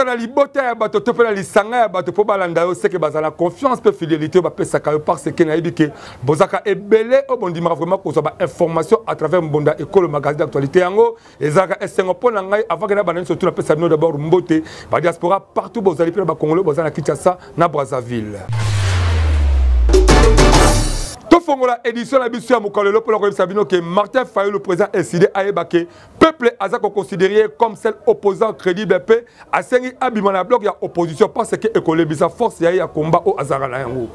na libota ya bato to pe na lisanga ya bato po balanda yo c'est que bazala confiance pe fidélité ba pesa ka yo parce que na yebike bozaka ebele o bondima vraiment ko ba information à travers Mbonda École magazine d'actualité yango ezaka esengo pona ngai avant que na banani surtout na pesa bino d'abord mbote ba diaspora partout bozali pe ba congolais bozana Kinshasa na Brazzaville. Fongola édition la biso ya mokalelo pour la Sabino que Martin Fayulu le président décidé à ébaquer peuple azako considéré comme celle opposant crédible pe asengi abimana bloc ya opposition parce que école bisa force ya combat au azara na yango.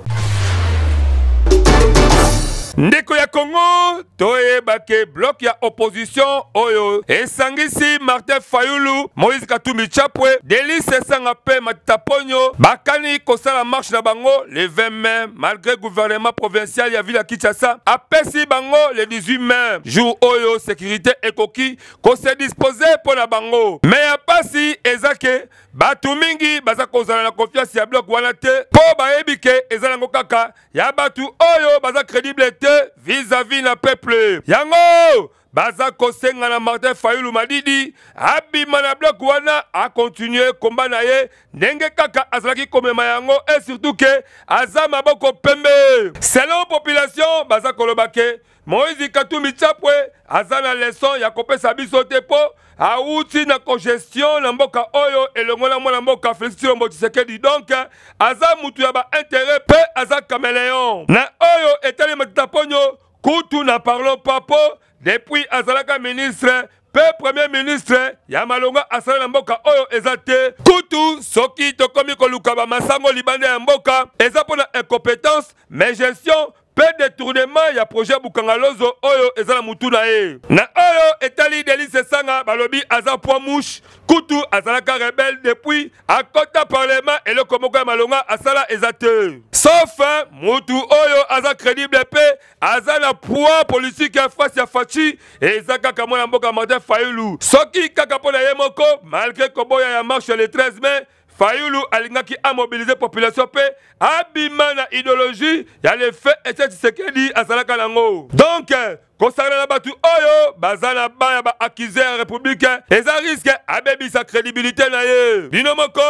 Ndeko ya Congo toye bake bloc ya opposition oyo esangisi Martin Fayulu Moïse Katumbi Chapwe Delice Sanga pe Mataponyo bakani kosala marche na bango le 20 mai malgré gouvernement provincial ya ville Kinshasa apesi bango le 18 mai jour oyo sécurité ekoki ko se disposer pour na bango mais ya pasi ezake batu mingi baza kozala na confiance ya bloc wana te po baebike ezala ngo kaka ya batu oyo baza crédible vis-à-vis na peuple yango baza kosenga na Martin Fayulu Madidi abima na bloc wana a continuer combat na ye ndenge kaka azalaki komema yango et surtout que aza maboko pembe selon population baza kolobake Moïse Katumbi Chapwe aza na leçon ya kopesa biso te po auti na congestion na mboka oyo elongola mwana mboka Félix Tshilombo Tshisekedi donc aza mutu ya ba intérêt pe aza caméléon na oyo etali Mataponyo kutu na parlons papo depuis azalaka ministre pe premier ministre ya malonga asala na mboka oyo ezate kutu soki tokomi koluka ba masango libanda ya mboka eza pona incompétence mais gestion pe détournement ya projet Bukangalozo oyo ezala mutu na ye na oyo etali Delice Sanga balobi aza poids mouche kutu azalaka rebelle depuis akota parlement et le komoko ya malonga asala ezate sauf mutu oyo aza crédible pe aza na poids politique ya face ya fachi ezaka kaka mwana mboka Martin Fayulu soki kaka pona ye moko malgré koboya ya marche le 13 mai Fayulu alingaki a mobiliser population pe abima na idéologie ya le fait et Tshisekedi azalaka nango donc concernant la batu oyo bazana baya ba accuser république eza risque abebi sa crédibilité na ye bino moko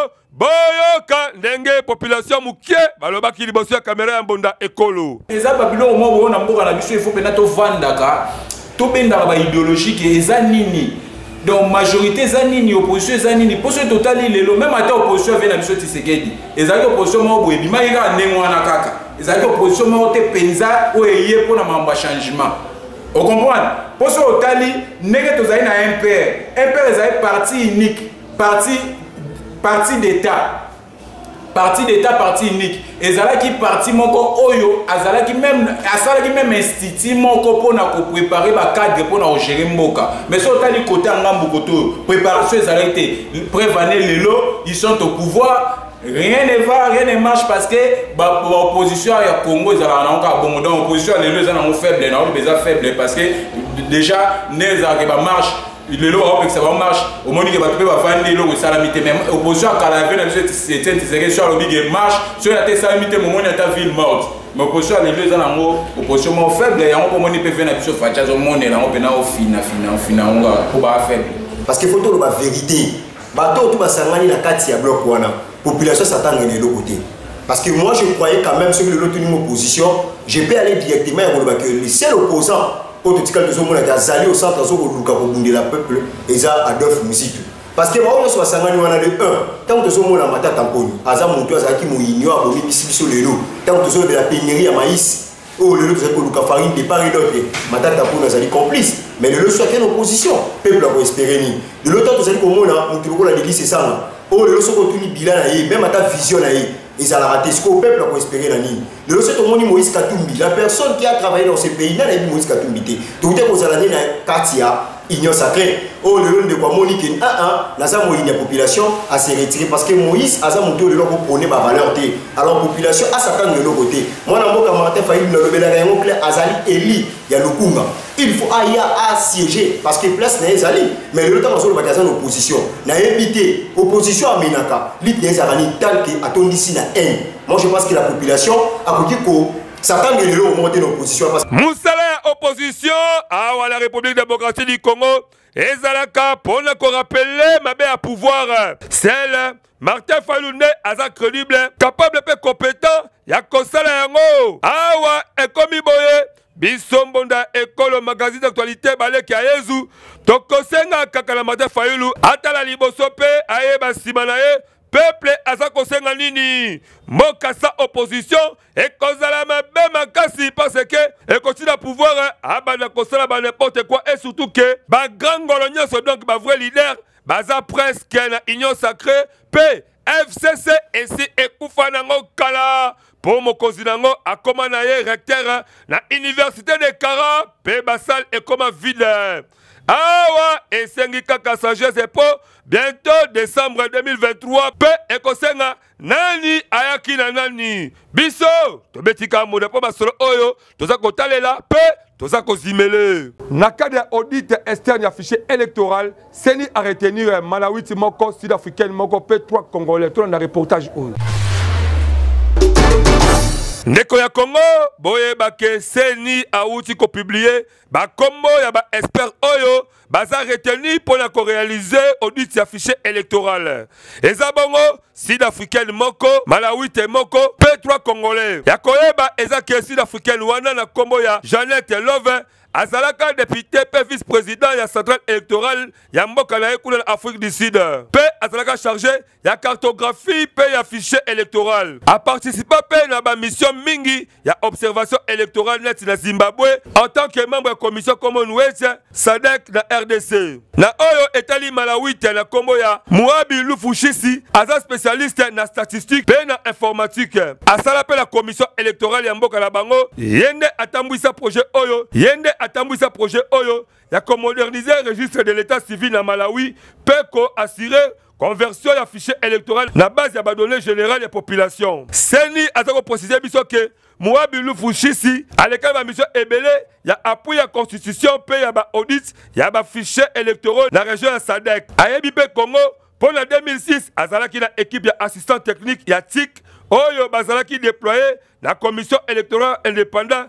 boyoka ndenge population mukie balobaki liboso ya caméra ya Mbonda Ekolo eza babilo mo na mboka na biso il faut pena to vandaka to benda ba idéologique eza nini. Donc majorité zanini opposition zanini poso totali lelo même ata opposition vient na biso Tshisekedi ezali opposition mo boye bima ira nengwana kaka ezali opposition mo te penza o eye pona mamba changement on comprend poso otali ndenge tozali na MPR ezali parti unique parti d'état parti unique ezalaki parti moko oyo azalaki même institut moko pona ko préparer ba cadre pona gérer mboka mais so tali côté ngambu koto préparation ezalaki prévaner lelo ils sont au pouvoir rien ne va rien ne marche parce que l'opposition ya Congo ezala na ka bongo donc opposition lelo ezala na faible na besoin faible parce que déjà neza ke ba marche le lot avec ça marche au moment que va vendre le salamité même opposition à la veine c'est sur le big marche sur la salamité moment à ta ville morte mais opposition les deux ans en opposition mon faible et on peut monter peut venir sur facha au monde là on peut na au fina on va pour ba faible parce qu'il faut tout la vérité bato tout basangani na kati ya bloc wana population s'attend de l'autre côté parce que moi je croyais quand même sur le lot une opposition je peux aller directement à le seul opposant autotical de zomona d'azali au centre zo luka ko bundela peuple eza Adolphe Musitu parce que moi on soit sangani wana de 1 tant que zomona mata tamponi aza muntu azaki moyinyo abomi bisibiso lelo tant que zo de la pénurie ya maïs oh lelo to ko luka farine de part et d'autre mata tamponi azali complice mais lelo soit une opposition peuple a espérer ni de l'autre to azali ko mona mutu ko la Delice Sanga oh lelo so ko tuni bilan na ye même ata vision na ye ils ont raté ce que le peuple a espéré la ligne. Le recette au monde Moïse Katumbi, la personne qui a travaillé dans ce pays, n'a pas Moïse Katumbi. Donc, dès qu'on a l'année, Katia, Union sacrée, oh, le nom de quoi Monique, la population a se retiré parce que Moïse a monté le logo pour ma valeur. Alors, la population a s'attendre de l'autre côté. Moi, dans mon Martin Fayulu, le Bélarayon, Azali, Eli, il y a le Kunga. Il faut assiéger parce que place n'est Azali. Mais le temps, on va l'opposition. N'a évité opposition à Menaka, l'idée Zarani, tal que attendu ici la haine. Moi, je pense que la population a dit que Satan est au moment de l'opposition. Moussala opposition à la République démocratique du Congo. ezalaka pona ko rappeler mabe à pouvoir. Celle Martin Fayulu nde aza crédible, capable pe compétent ya kosala yango. Awa ekomi boye biso mbonda ekolo magazine d'actualité baleki ya Yezu tokosenga kaka na Martin Fayulu atala liboso pe ayeba nsima na ye peuple aza kosenga nini. Mboka sa opposition ekozala mabe makasi parce que ekotina pouvoir abana kosala ba n'importe quoi et surtout que ba grand ngolo nyonso donc ba vrai leader baza presque na union sacrée pe FCC esi ekufa nango kala po mokonzi nango akoma na ye recteur na université de Kara pe basal ekoma vide. Awa esengi kaka sagesse po bientôt décembre 2023 pe ekosenga nani ayaki na nani biso tobetika moda po basolo oyo toza kotalela pe toza kozimele. Na cas d'audit externe ya fichier électoral seni à retenir Malawiti moko sud-africaine moko pe 3 congolais to na reportage oyo. Ndeko ya Congo boye bake seni auti ko publier ba kombo ya ba expert oyo baza retenu pour la réaliser audit ya fichier électoral. Eza bongo sud-africaine moko Malawite moko P3 congolais. Ya koyeba eza ke sud-africaine wana na kombo ya Jeannette Love azalaka député pe vice-président ya centrale électorale ya mboka na ekuna na Afrique du Sud. Pe azalaka chargé ya cartographie pe ya fichier électoral. A participé pe na ba mission mingi ya observation électorale net na Zimbabwe en tant que membre de commission Commonwealth SADC na RDC. Na oyo etali Malawite na kombo ya Muabi Lufushisi aza spécialiste na statistique pe na informatique. Asala pe la commission électorale ya mboka na bango yende atambwisa projet oyo yende atambwisa projet oyo ya ko moderniser registre de l'état civil na Malawi pe ko assurer conversion ya fichier électoral na base ya ba données générales ya population. Seni azako préciser biso que Muabi Lufushisi aleka ba mission ebele ya appui ya constitution pe ya ba audit ya ba fichier électoral na région ya SADC. Ayebi pe Congo pour la 2006 azalaki na équipe ya assistant technique ya TIC oyo bazalaki déployé la commission électorale indépendante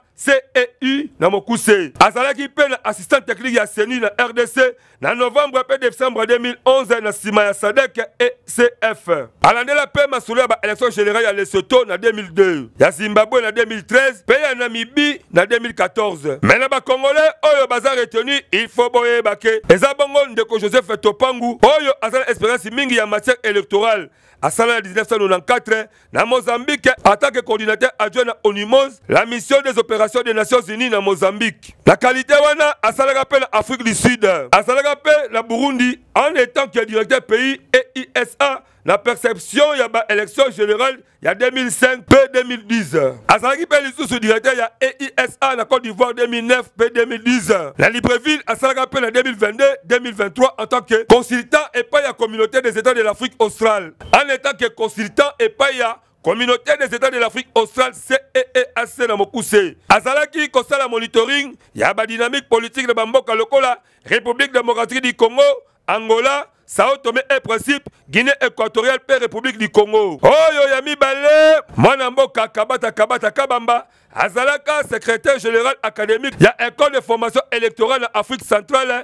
CEU na Mokuse. Azalaki pe na assistant technique ya CENI na RDC na novembre pe décembre 2011 na sima ya SADC et CF. Alandela pe masolo ya ba élection générale ya Lesotho na 2002. Ya Zimbabwe na 2013 pe ya Namibie na 2014. Mais na ba Congolais oyo baza retenu il faut boye bake. Eza bongo ndeko Joseph Topangu oyo azala expérience mingi ya matière électorale. Asala en 1994 na Mozambique en tant que coordinateur adjoint à ONUMOS, la mission des opérations des Nations Unies na Mozambique. La qualité wana asala rappel Afrique du Sud, asala rappel la Burundi en étant que directeur pays et ISA la perception ya ba élection générale ya 2005 p 2010. Asala qui paye les directeur ya EISA na Côte d'Ivoire 2009 p 2010. La Libreville asala rappel en 2022 2023 en tant que consultant et pas la communauté des États de l'Afrique australe. En étant que consultant et pas ya communauté des États de l'Afrique australe CEEAC na Mokuse. Azalaki kosala monitoring ya ba dynamique politique de Bamboka lokola République démocratique du Congo, Angola, Sao Tomé et Principe, Guinée équatoriale et République du Congo. Oyo ya mibale mwana mboka Kabata Kabamba azalaka secrétaire général académique ya école de formation électorale en Afrique centrale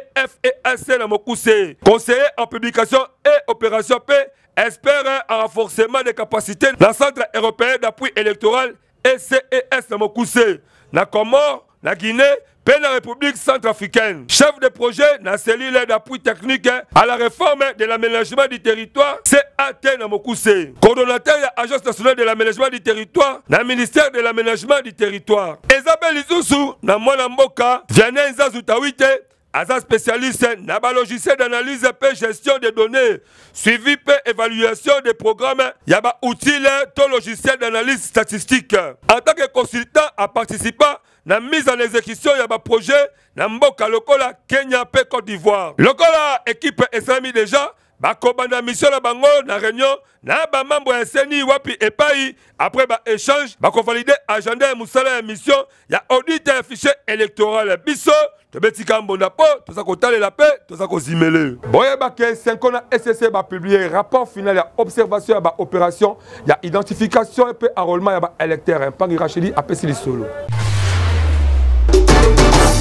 EFEAC na Mokuse. Conseiller en publication et opération P, espère un renforcement des capacités dans le Centre européen d'appui électoral ECES na Mokuse. Na Comore, na Guinée, puis la République centrafricaine. Chef de projet dans la cellule d'appui technique à la réforme de l'aménagement du territoire, CAT na Mokuse. Coordonnateur de l'Agence nationale de l'aménagement du territoire, dans le ministère de l'aménagement du territoire. Isabelle Isusu, na Mwana Mboka, Vianney Nzazutawite, Aza spécialiste dans le logiciel d'analyse et gestion des données, suivi et évaluation des programmes, il y a un outil de logiciel d'analyse statistique. En tant que consultant à participant, na mise en exécution il y a un projet na mboka lokola Kenya pe Côte d'Ivoire. Lokola équipe esami déjà bakobanda mission na bango na réunion na ba membre ya CENI wapi epai après ba échange bakovalider agenda ya musala ya mission ya audit ya fichier électoral biso tobetika mbonda po toza kotalela pe toza kozimele. Boye bake 5 ans na SCC ba publier rapport final ya observation ya ba opération ya identification et enrôlement ya ba électeur Mpangi Rachidi apesi lisolo.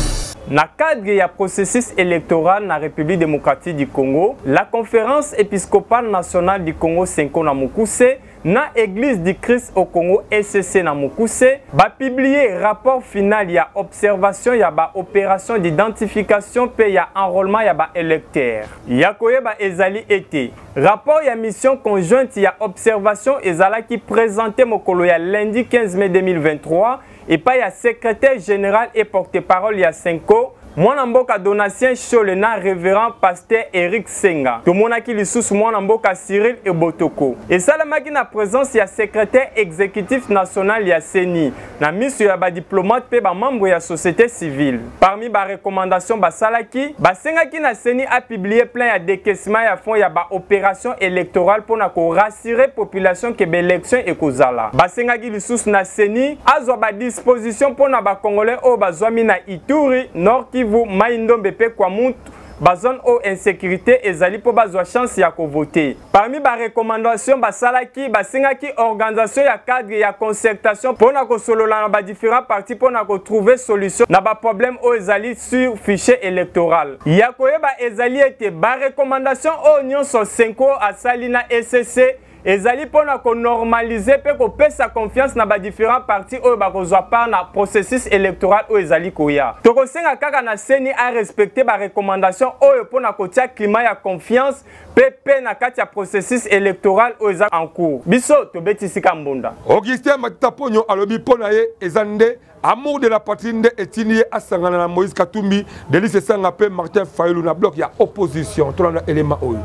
Na cadre ya processus électoral na République démocratique du Congo, la conférence épiscopale nationale du Congo Senko na Mukuse na Église du Christ au Congo ECC na Mukuse ba publier rapport final ya observation ya ba opération d'identification pe ya enrôlement ya ba électeurs. Ya koyeba ezali été rapport ya mission conjointe ya observation ezala qui présenté mokolo ya lundi 15 mai 2023 et pas ya secrétaire général et porte-parole ya Senko Mwana mboka Donatien Cholena révérend pasteur Eric Senga. Tomonaki lisusu mwana mboka Cyril Ebotoko. Et salamaki na présence ya secrétaire exécutif national ya CENI. Na misu ya ba diplomate pe ba membre ya société civile. Parmi ba recommandation ba salaki, ba sengaki na CENI a publié plein ya décaissement ya fonds ya ba opération électorale pour na ko rassurer population que ba élection ekozala. Ba sengaki lisusu na CENI azwa ba disposition pour na ba congolais o bazwami na Ituri Nord Kivu Maindombe pe kwa mutu bazone o insécurité ezali po bazwa chance ya ko voter. Parmi ba recommandation basalaki basingaki organisation ya cadre ya concertation pour na ko solola na ba différents partis pour na ko trouver solution na ba problème o ezali sur fichier électoral. Ya koyeba ezali ete ba recommandation o nyonso Senko asali na ECC ezali pona ko normaliser pe ko pesa confiance na ba différents partis oyo ba kozwa part na processus électoral o ezali koya. Toko senga kaka na CENI a respecter ba recommandation oyo pona ko tia climat ya confiance pe na kati ya processus électoral o ezali en cours. Biso to betisika mbonda. Augustin Matata Ponyo alobi pona ye ezande amour de la patrie nde etini asangana na Moïse Katumbi Delice Sanga pe Martin Fayulu na bloc ya opposition to na élément oyo.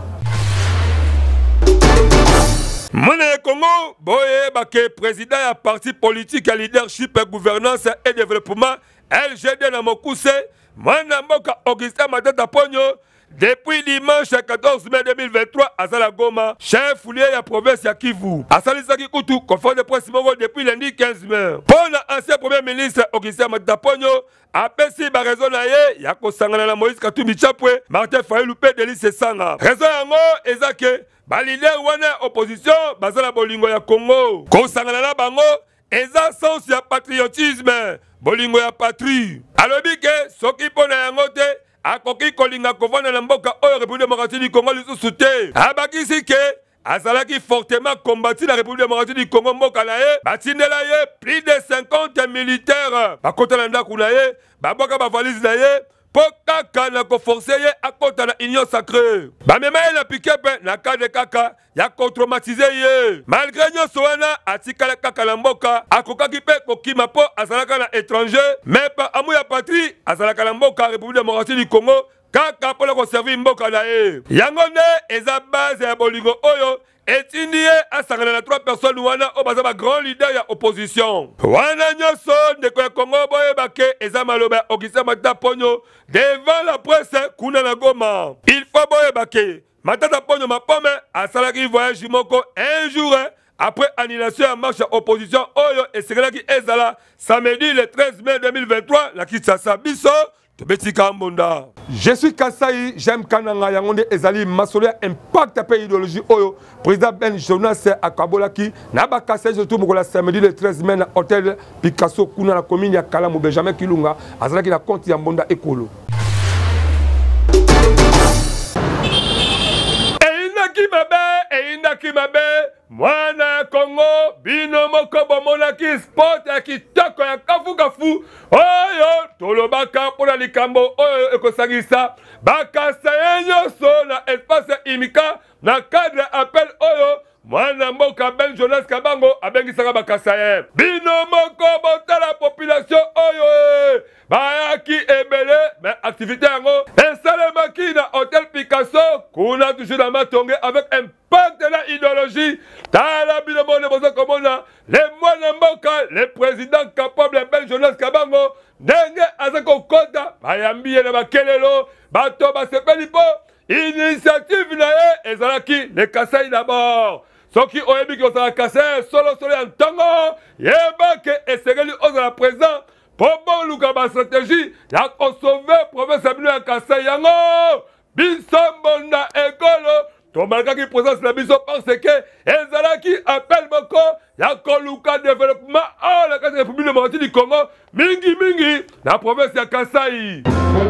Mone Congo, boye bake président ya parti politique à leadership et gouvernance et développement LGD na Mokuse, mwana mboka Augustin Matata Ponyo, depuis dimanche 14 mai 2023 à Zalagoma, chef foulier ya province ya Kivu. Asali Saki Kutu, conférence de presse Mongo depuis lundi 15 mai. Pour l'ancien premier ministre Augustin Matata Ponyo, apesi ba raison na ye ya kosangana na Moïse Katumbi Chapwe, Martin Fayulu pe Delice Sanga. Raison yango ezake ba leader wana opposition bazala bolingo ya Congo. Kosangana na bango eza sens ya patriotisme, bolingo ya patrie. Alobi ke soki pona yango te akoki kolinga kovanda na mboka oyo République démocratique du Congo lisusu te. Abakisi ke azalaki fortement combattu la République démocratique du Congo mboka na ye, batindela ye plus de 50 militaires. Bakota na ndaku na ye, baboka ba valise na ye, po kaka na ko forcer ye akota na union sacrée. Ba mema ye na pikepe na kade kaka ya contre-traumatiser ye. Malgré nyonso wana atikala kaka na mboka, akokaki pe kokima po azalaka na étranger, mais pa amu ya patrie azalaka na mboka République démocratique du Congo. Kaka pona ko servir mboka na ye. Yango nde eza base ya bolingo oyo etindi ye asangana na 3 personnes wana o baza ba grand leader ya opposition. Wana nyoso ndeko ya Congo boye bake eza maloba Augustin Matata Ponyo devant la presse kuna na Goma. Il faut boye bake Matata Ponyo mapome asalaki voyage moko un jour après annulation à marche à opposition oyo esegelaki ezala samedi le 13 mai 2023 la Kinshasa biso. Je suis Kassaï, j'aime Kananga Yangonde Ezali Masolia impact à pays idéologie Oyo. Président Ben Jonas Akabolaki, Naba Kassaï, je trouve la samedi le 13 mai à hôtel Picasso Kuna la commune ya Kalamo Benjamin Kilunga, Azalaki la compte Yambonda Ekolo. Inaki mabe mwana Congo bino moko bomonaki sport ya kitoko ya kafu oyo tolobaka pona likambo oyo ekosangisa bakasa nyonso na espace imika na cadre appel oyo mwana mboka Ben Jonas Kabango abengisaka bakasa ye bino moko botala population oyo bayaki ebele mais activité yango esalemaki na hôtel Picasso kuna toujours na matonge avec impact de la idéologie tala bino mone bozo komona le mwana mboka le président capable Ben Jonas Kabango ndenge azako kota bayambi ye na bakelelo bato basepeli po initiative na ye ezalaki le Kasai d'abord. Soki oyebi ki osala Kasai solo ya ntongo yeba ke esengeli ozala présent pour bon luka ba stratégie ya ko sauver province ya bino ya Kasai yango biso mbonda ekolo tomalakaki présence na biso parce que ezalaki appel moko ya koluka développement à la République démocratique du Congo mingi na province ya Kasai.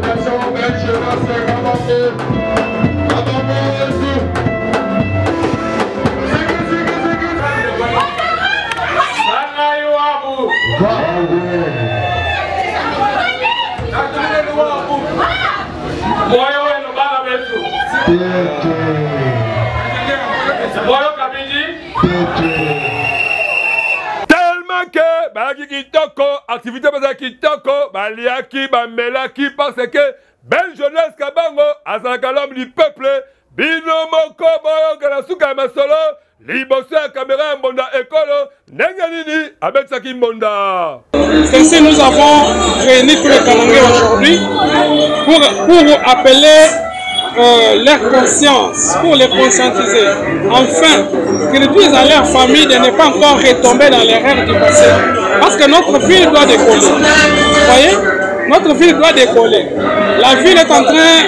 Tellement que balaki kitoko activité baza kitoko baliaki bamelaki parce que belle jeunesse kabango azalaka l'homme du peuple bino moko boyoka na suka ya masolo liboso ya caméra ya mbonda ekolo ndenge nini abetisaki mbonda. Ainsi nous avons réuni tous les Kanangais aujourd'hui pour appeler leur conscience, pour les conscientiser, enfin qu'ils disent à leur famille de ne pas encore retomber dans l'erreur du passé. Parce que notre ville doit décoller. Vous voyez? Notre ville doit décoller. La ville est en train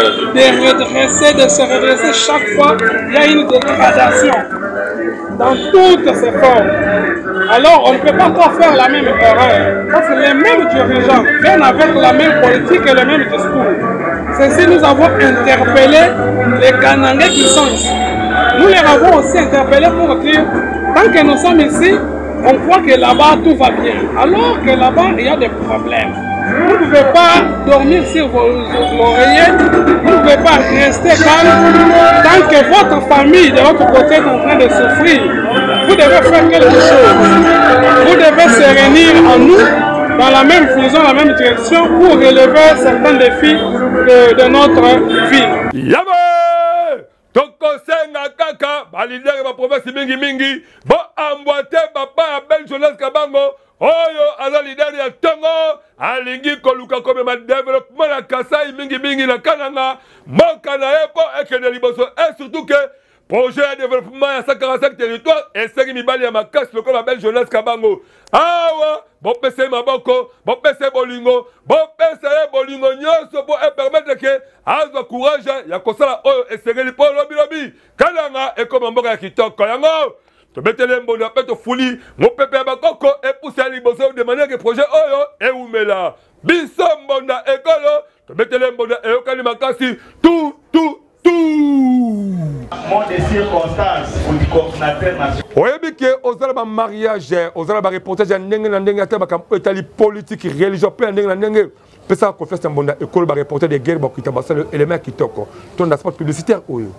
de se redresser chaque fois. Il y a une dégradation dans toutes ses formes. Alors on ne peut pas encore faire la même erreur. Parce que les mêmes dirigeants viennent avec la même politique et le même discours. C'est si nous avons interpellé les Kanangais qui sont ici. Nous les avons aussi interpellés pour dire, tant que nous sommes ici, on croit que là-bas tout va bien. Alors que là-bas, il y a des problèmes. Vous ne pouvez pas dormir sur vos oreillers, vous ne pouvez pas rester calme. Tant que votre famille de l'autre côté est en train de souffrir, vous devez faire quelque chose. Vous devez se réunir en nous, dans la même vision, la même direction, pour relever certains défis de notre ville. Yabé! Tokosenga kaka, balidere ba province mingi, bo amboate papa ya belle jeunesse kabango, oyo aza leader ya Tongo, alingi koluka comme ma développement la Kasai mingi na Kananga, moka na epo ekene liboso, et surtout que projet de développement à 145 territoires et 5 mibali ya makasi loko la belle jeunesse kabango. Awa, bon pese maboko, bon pese bolingo, nyonso pour permettre que azwa courage ya kosala oyo esengeli po lobi kalanga e comme mboka ya kitoko yango. To betele mbonda peto fuli, mo pepe ya bakoko e pousse liboso de manière que projet oyo e umela. Biso mbonda ekolo, to betele mbonda e okani makasi tout. Mon de circonstance pour le coordinateur national. Oyebi ke ozala ba mariage, ozala ba reportage ya ndenge na ndenge ata ba etali politique religion pe ndenge na ndenge pesa confiance mbonda ekolo ba reporter de guerre ba kita basala élément kitoko. Ton spot publicitaire oyo.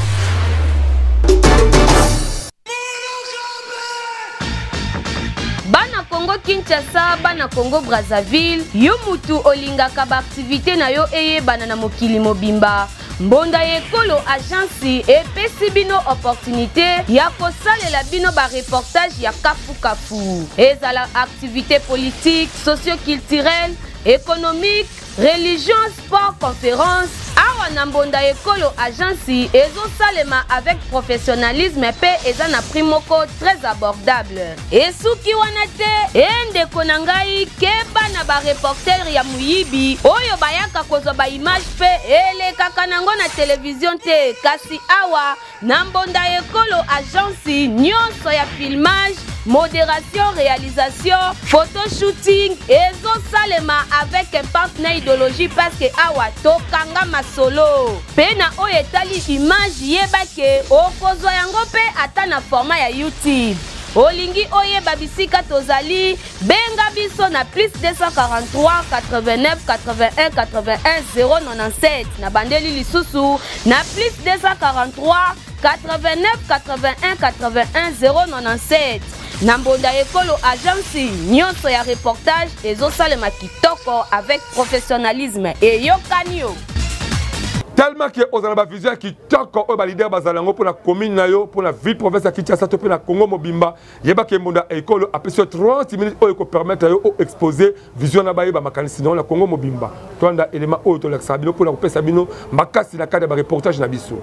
Bana Congo Kinshasa, bana Congo Brazzaville, yo mutu olingaka ba activité na yo eye bana na mokili mobimba. Mbonda ekolo agence epesi bino opportunité ya kosalela bino ba reportage ya kafu. Ezala activité politique, socio-culturelle, économique, religion, sport, conférence. Awa na Mbonda ekolo agence ezo salema avec professionnalisme pe ezana prix moko très abordable. Esuki wana te ende konangai keba na ba reporter ya muyibi oyo bayaka kozwa ba image pe elekaka nango na télévision te kasi awa na Mbonda ekolo agence nyonso ya filmage, modération, réalisation, photoshooting ezo salema avec un partenaire idéologie parce que awa tokanga masolo pena oyo etali image yebake okozwa yango pe ata na format ya YouTube. Olingi oyeba bisika tozali benga biso na plus 243 89 81 81 097 na bandeli lisusu na plus 243 89 81 81 097. Na Mbonda ekolo agence nyonso ya reportage ezosalema kitoko avec professionnalisme et yokanio. Tellement que aux alaba vision kitoko o ba leader bazalango pour la commune na yo pour la ville province ya Kinshasa to pour la Congo mobimba yeba ke Mbonda ekolo a plus 30 minutes o ko permettre yo exposer vision na ba yeba makanisi dans la Congo mobimba. Twanda élément o to l'exabino pour la kopesa bino makasi na cadre ba reportage na biso.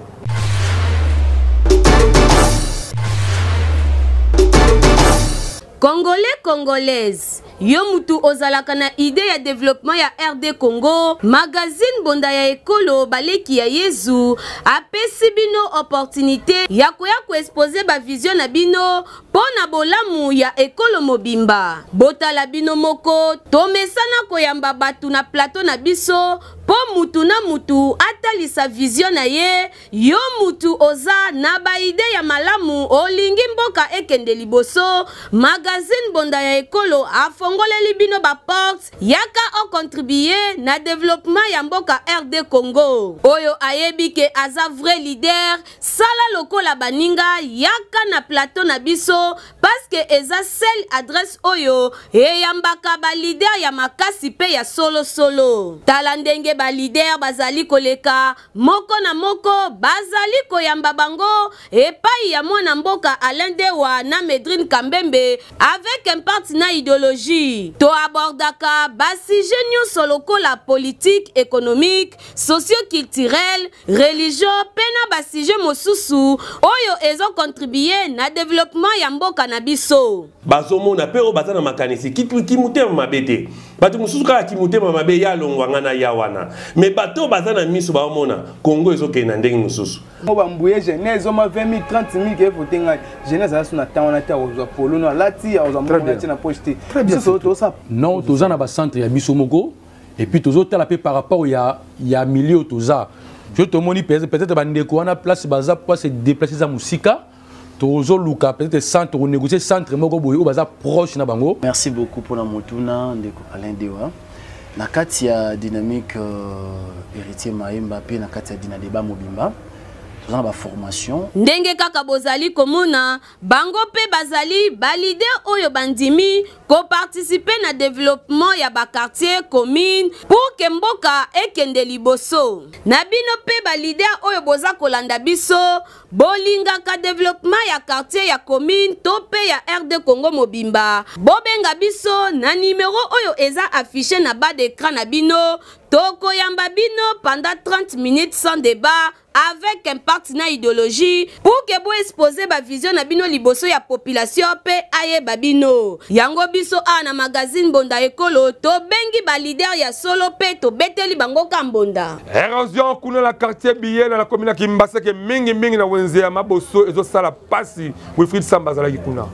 Congolais, Congolaises, yo mutu ozalaka na idée ya développement ya RD Congo, magazine bonda ya ekolo baleki ya Yezu apesi bino opportunité ya koya ko exposer ba vision na bino pona bolamu ya ekolo mobimba. Botala bino moko tomesana koyamba batu na plateau na biso po mutu na mutu atalisa vision na ye. Yo mutu oza na ba ide ya malamu olingi mboka ekende liboso, magazine bonda ya ekolo afongoleli bino ba porte yaka o contribuer na développement ya mboka RD Congo. Oyo ayebike aza vrai leader sala lokola baninga yaka na plateau na biso parce que eza seule adresse oyo eyambaka ba leader ya makasi pe ya solo. Tala ndenge ba leader bazali koleka moko na moko bazali koyamba bango epai ya mwana mboka Alain Dewa na Medrine Kambembe avec un parti na idéologie. To abordaka basi nyonso lokola politique, économique, socio-culturel, religion pena basi mosusu oyo ezo contribuer na développement ya mboka na biso. Bazomona pero bazana makanisi kimute mabete. Batu mususu kala kimute mabe ya longwanga na yawana. Me bato bazana miso baomona Congo ezo kena ndenge mususu. Ba mbuye jeunesse oma 20 000 30 000 ke votenga jeunesse asu na tawana ta ozo polo no lati ozo mona na poste. Très bien. Non, toza na ba centre ya biso moko et puis tozo tala pe par rapport ya milieu toza. Je te moni peut-être ba ndeko wana place baza pour se déplacer za musika. Tozo luka peut-être centre ou négocier centre moko boye o baza proche na bango. Merci beaucoup pour la motuna ndeko Alain Dewa. Na kati ya dynamique héritier Maemba pe na kati ya Dinadeba Mobimba. Dans la formation ndenge kaka bozali komona bango pe bazali balide oyo bandimi ko participer na développement ya ba quartier commune pour que mboka ekende liboso na bino pe balide oyo boza kolanda biso bolinga ka développement ya quartier ya commune to pe ya RD Congo Mobimba bobenga biso na numéro oyo eza affiché na bas d'écran na bino toko yamba bino pendant 30 minutes sans débat avec un partenaire idéologie pour que vous exposer ba vision na bino liboso ya population pe aye babino yango biso na magazine bonda ekolo to bengi ba leader ya solo pe to beteli bango kambonda érosion kuna la quartier billet na la commune Kimbasa ke mingi na wenze ya maboso ezo sala pasi Wilfried Samba zala kuna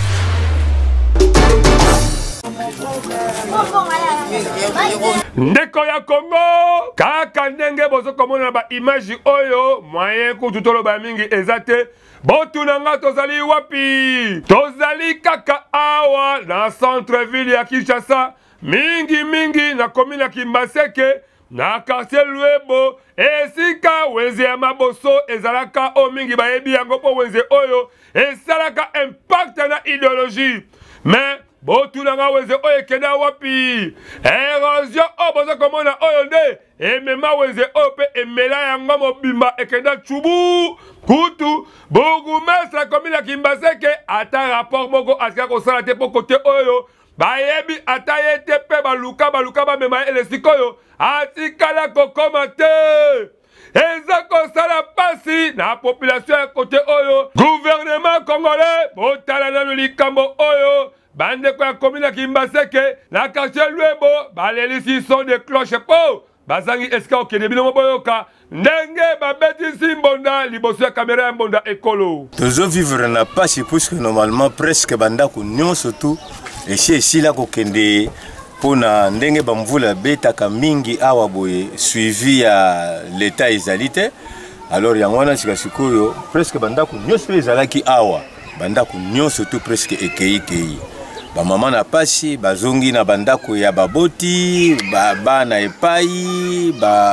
ndeko ya Congo kaka ndenge bozo komona ba image oyo moyen kututolo ba mingi ezate botunanga tozali wapi tozali kaka awa na centre ville ya Kinshasa mingi na commune ya Kimbaseke na quartier Luebo esika wenze ya maboso ezalaka o mingi bayebi yango po wenze oyo esalaka impact na idéologie mais botunanga wenze oyo kenda wapi érosion o bozo komona oyo nde emema wenze oyo pe emela yango mobimba ekenda chubu kutu bourgmestre la commune ya Kimbaseke ata rapport moko asika kosala te po kote oyo bayebi ata ye te pe baluka bamema ele sikoyo atikala kokoma te eza kosala pasi na population ya kote oyo gouvernement congolais botala nanu likambo oyo bandeko ya commune ya Kimbaseke na quartier Luebo balelisi son de cloche po bazangi eska okende bino moboyoka ndenge babetisi mbonda liboso ya kamera ya mbonda ekolo tozo vivre na pasi puisque normalement presque bandako nyonso tu esi la kokende pona ndenge bamvula betaka mingi awa boye suivi ya l'état ezalite alors yango wana sika sikoyo presque bandako nyonso ezalaki awa bandako nyonso tu presque ekei ba mama na pasi bazongi na bandako ya baboti baba na epai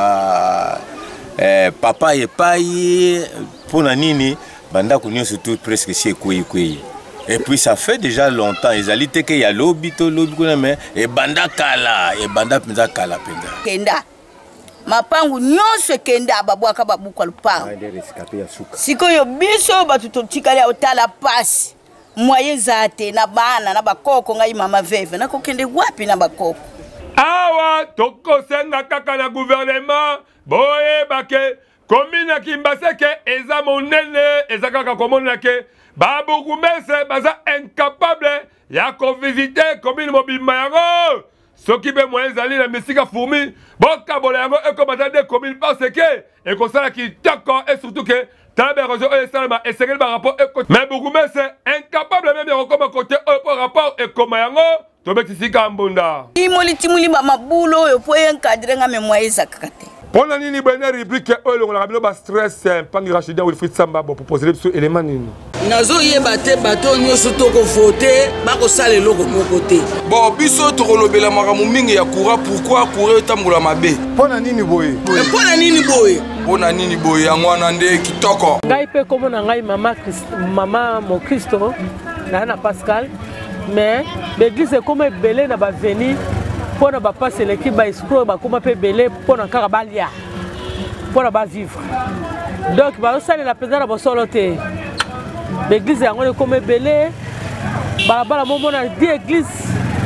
papa epai pona nini bandako nyonso tout presque si ekweyi et puis ça fait déjà longtemps ezalite ke ya lobi kuna mais e banda penza kala penza kenda mapangu nyonso kenda babwaka babuka lupango sikoyo biso batuto tikali otala pasi moyen zate na bana na bakoko ngai mama veve na kokende wapi na bakoko awa tokosenga kaka na gouvernement boye bake commune ya Kimbaseke eza monene eza kaka komona ke babourgmestre baza incapable ya kovisite commune mobimba yango soki be moyen ezali na misika fourmi bokabola yango ekomata de commune parce que ekosala kitoko et surtout que tala berozo oyo esalama esengeli barapport mais bourgmestre incapable même ya kokoma kote oyo po rapport ekoma yango tobetisika mbunda imolitimuli bamabulo oyo po encadre nga memoire ezakaka te pona nini bwene rubrique oyo elongolaka bino bastress mpangi rachidien wilfrid samba boproposele biso élément nini nazoyeba te bato nyonso tokovote bakosala eloko moko te bon biso tokolobela makambo mingi ya courant pourquoi courant etambola mabe mpona nini boye mpona nini boye mpona nini boye yango wana nde kitoko ngai mpe komona ngai mama mokristo na pascal mais l'église ekoma ebele na baveni mpona bapasi eleki baesprit bakoma mpe ebele mpona kaka balia mpona bavivre donc bazosalela mpenza na bosolo te l'église yango ekoma ebele balabala momona di église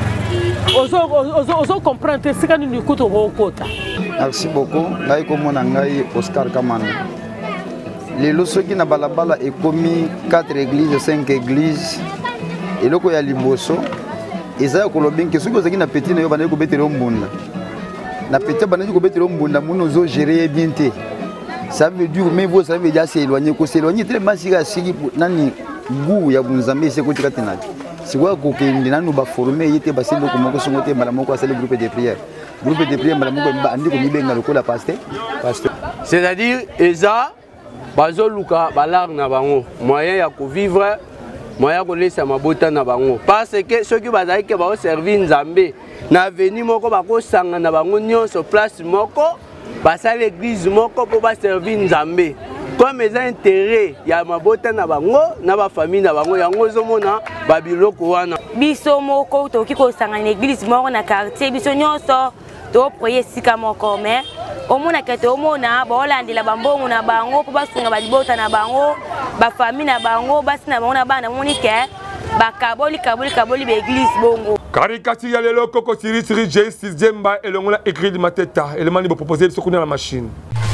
ozocomprendre te esika nini kutu okokota. Merci beaucoup. Ngai komona ngai Oscar Kamana lelo soki na balabala ekomi 4 églises 5 églises eloko ya liboso ezaya kolobenke soki ozaki na petit na yo bandeki kobetela mbunda na petit bandeki kobetela mbunda muno zo gérer bien te ça veut dire mais vous savez déjà s'éloigner ko s'éloigner tellement siki nani goût ya bunzambe c'est côté katenaki c'est quoi ko kende nanu ba former yete ba sendo ko moko songo te mala moko asale groupe de prière mala moko andi ko mibenga lokola pasteur c'est-à-dire eza bazo luka balar na bango moyen ya ko vivre moya kolesa mabota na bango parce que ceux qui bazali ke ba servir nzambe na veni moko bakosanga na bango nyonso place moko basa l'église moko po ba servir nzambe comme les intérêts ya mabota na bango na ba famille na bango yango zomona ba biloko wana biso moko toki kosanga na église moko na quartier biso nyonso to proye sika moko mais omona kete omona baolandela bambongo na bango po basunga balibota na bango ba famille na bango basi na bango na bana monike bakaboli l'église bongo caricature ya lelo koko siri J6 Jemba elongola écrit de mateta élément ni proposer biso kuna na machine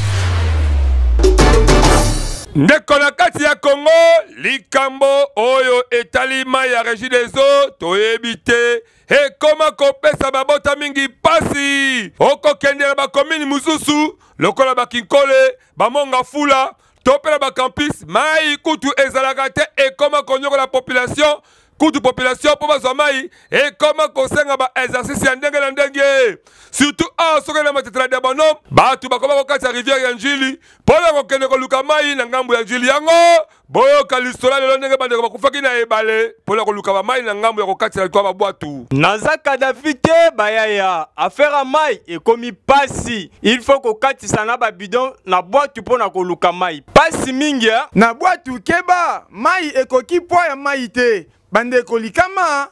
ndeko na kati ya Congo likambo oyo etalima ya régie des eaux toyebi te ekoma kopesa babota mingi pasi okokende na bakomini mususu lokola bakinkole bamonga fula topela bakampus mai kutu ezalaka te ekoma konyokola population kutu population po bazwa mai ekoma kosenga ba exercice ya ndenge na ndenge surtout soki na matetela ya banom bato bakoma kokati ya rivière ya njili mpona kokende koluka mai na ngambo ya njili yango boyoka listola lelo ndenge bandeko bakufaki na ebale mpona koluka bamai na ngambo ya kokatela litwa babwatu naza kadafi te bayaya affaire ya mai ekomi pasi il faut kokatisa na babidon na bwatu mpona koluka mai pasi mingi na bwatu keba mai ekoki pwa ya mai te bandeko likama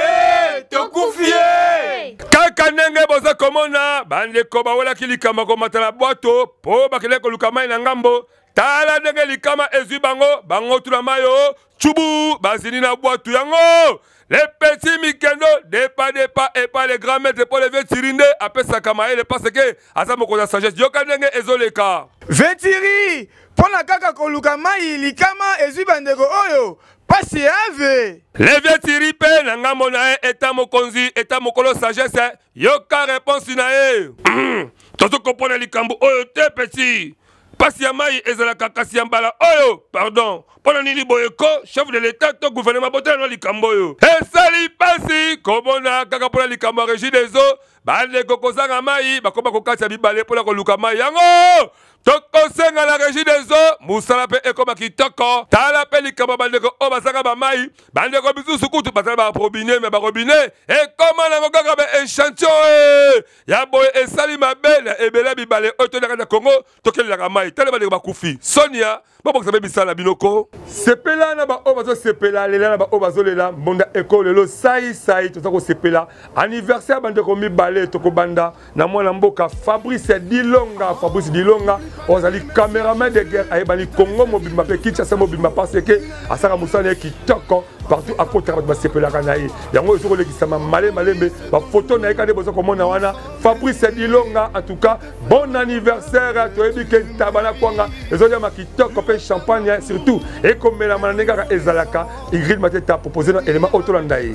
tokufie kaka ndenge boza komona bandeko bawelaki likama komata na bwato po bakele koluka mai na ngambo tala ndenge likama ezwi bango tula mayo chubu bazini na bwatu yango les petits mikendo depa et pas les grands maîtres pour les vieux tirinde apesaka maele parce que aza mokoza sagesse yoka ndenge ezoleka vetiri pona kaka koluka mai likama ezwi bandeko oyo pasi ave les vieux tiri pe na ngambo na ye eta mokonzi eta mokolo sagesse yoka réponse na ye tozokopona likambo oyo te petit pasi ya mai ezalaka kasi ya mbala oyo pardon mpona nini boyeko chef de l'état to gouvernement botela na likambo oyo esali pasi komona kaka mpona likambo ya régie des eaux bandeko kozanga mai bakoma kokatisa bibale mpona koluka mai yango tokosenga la régie des eaux musala mpe ekoma kitoko tala mpe likambo bandeko oyo bazanga bamai bandeko misusu kutu bazala barobine me barobine ekoma nango kaka baéchantillon ya boye esali mabe na ebele bibale oyo tolaka na Congo tokelelaka mai tala bandeko bakufi sonia babokisa mpe bisala binoko sepela na baoyo bazosepela lela na baoyo bazolela mbonda eko lelo sai toza kosepela anniversaire bandeko mibale tokobanda na mwana mboka Fabrice Dilonga ozali caméraman de guerre ayebani Congo mobimba pe Kinshasa mobimba parce que asaka musala kitoko partout à côté de basepelaka na ye yango ezokolekisama malembe bafoto na ye kande boza komona wana Fabrice Dilonga en tout cas bon anniversaire to ebi ke tabana kwanga ezodia makitoko pe champagne surtout et comme la manenga ezalaka Ingrid Mateta proposé un élément autolandaï.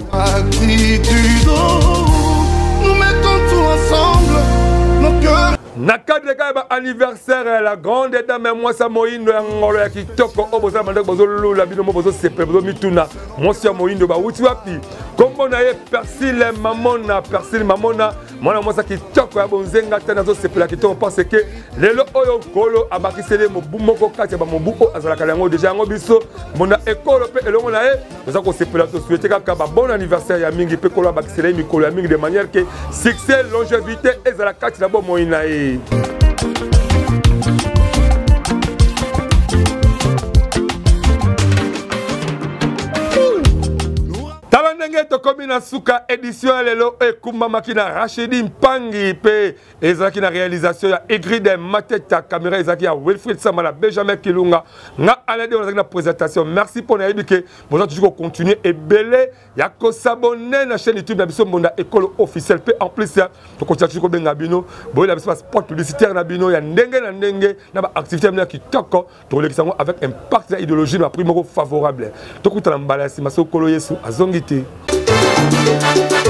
Nous mettons tout ensemble, nos cœurs. Na cadre de anniversaire la grande dame moi ça moindo ngolo ya kitoko oboza manda bozo lula bino bozo sepe bozo mituna monsieur moindo ba uti wapi kombo na ye Persil mamona mwana moi ça kitoko ya bonzenga tena zo sepe la kitoko parce que lelo oyo kolo abakisele mobu moko kati ba mobu o azala kalango déjà ngo biso mona ekolo pe elongo na ye boza ko sepe la to souhaiter ka ba bon anniversaire ya mingi pe kolo abakisele mikolo ya mingi de manière que succès longévité ezala kati na bo moina ye. Talandenge to komina suka édition lelo e kumba makina Rachidi Mpangi pe ezaki na réalisation ya Ingrid Mateta caméra ezaki ya Wilfried Samala Benjamin Kilunga nga alade on a présentation merci pour na éduquer bon toujours continuer et belé ya ko s'abonner na chaîne YouTube na biso Mbonda école officielle pe en plus ya to continue ko benga bino boy la biso spot publicitaire na bino ya ndenge na ba activité na kitoko to lekisango avec impact ya idéologie na primo favorable to kutana mbala si masokolo Yesu azongiti.